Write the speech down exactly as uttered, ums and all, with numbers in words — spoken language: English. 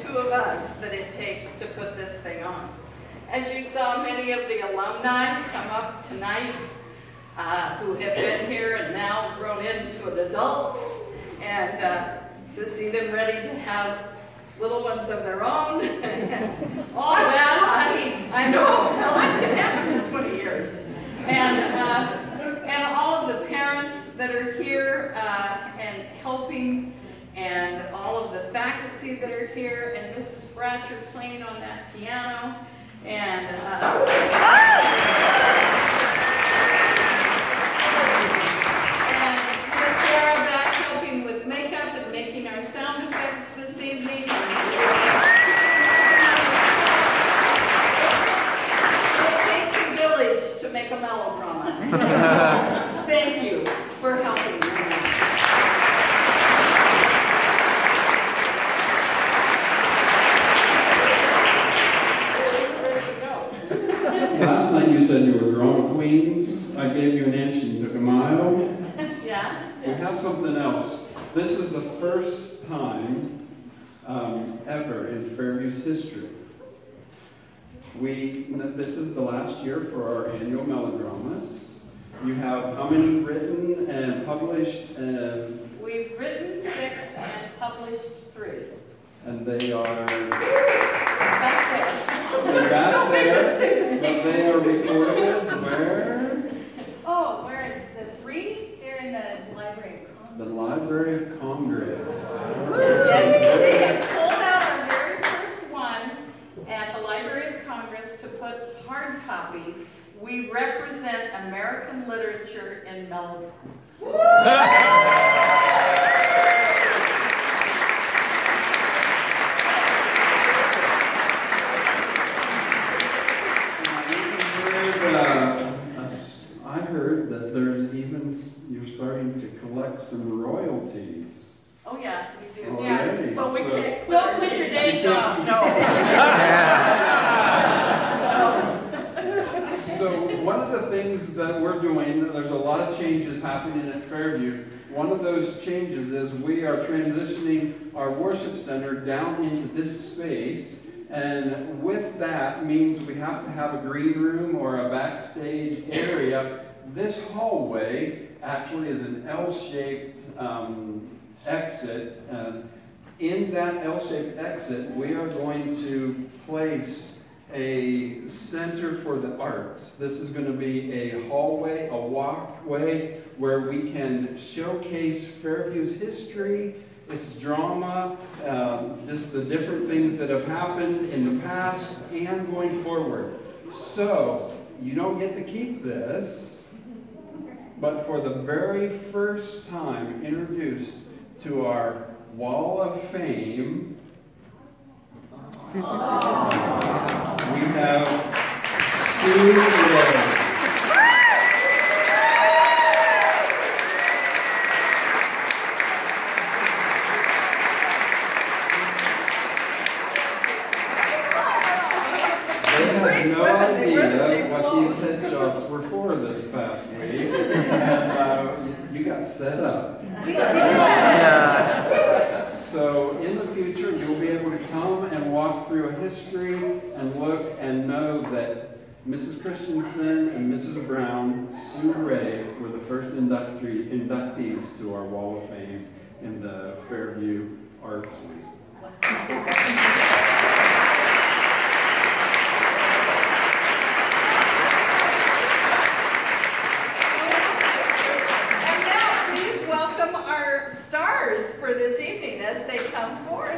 two of us that it takes to put this thing on. As you saw, many of the alumni come up tonight uh, who have been here and now grown into adults, and uh, to see them ready to have little ones of their own, and all of that. I, I know, well, that can happen in twenty years. And, uh, and all of the parents that are here uh, and helping, and all of the faculty that are here, and Missus Bratcher playing on that piano, and uh, and Miss Sarah back helping with makeup and making our sound effects this evening. It takes a village to make a melodrama. Thank you for helping me. Last night you said you were drama queens. I gave you an inch and you took a mile. Yeah. We have something else. This is the first time um, ever in Fairview's history. We, this is the last year for our annual melodramas. You have how many written and published? And We've written six and published three. And they are back there. They're back there, but they are recorded where? Oh, where is the three? They're in the Library of Congress. The Library of Congress. And they had pulled out our very first one at the Library of Congress to put hard copy. We represent American literature in melodrama. I heard that there's even, you're starting to collect some royalties. Oh yeah, we do. Already. Yeah, but we So, can't. Don't quit your day job. No. So one of the things that we're doing, there's a lot of changes happening at Fairview. One of those changes is we are transitioning our worship center down into this space. And with that means we have to have a green room or a backstage area. This hallway actually is an L-shaped um, exit. And in that L-shaped exit, we are going to place a center for the arts. This is going to be a hallway, a walkway, where we can showcase Fairview's history, its drama, um, just the different things that have happened in the past and going forward. So, you don't get to keep this, but for the very first time introduced to our Wall of Fame, we have Sue Ray. No idea what these headshots were for this past week, and uh, you got set up. So in the future, you'll be able to come and walk through a history and look and know that Missus Christensen and Missus Brown, Sue Ray, were the first inductee, inductees to our Wall of Fame in the Fairview Arts Wing. For this evening as they come forward.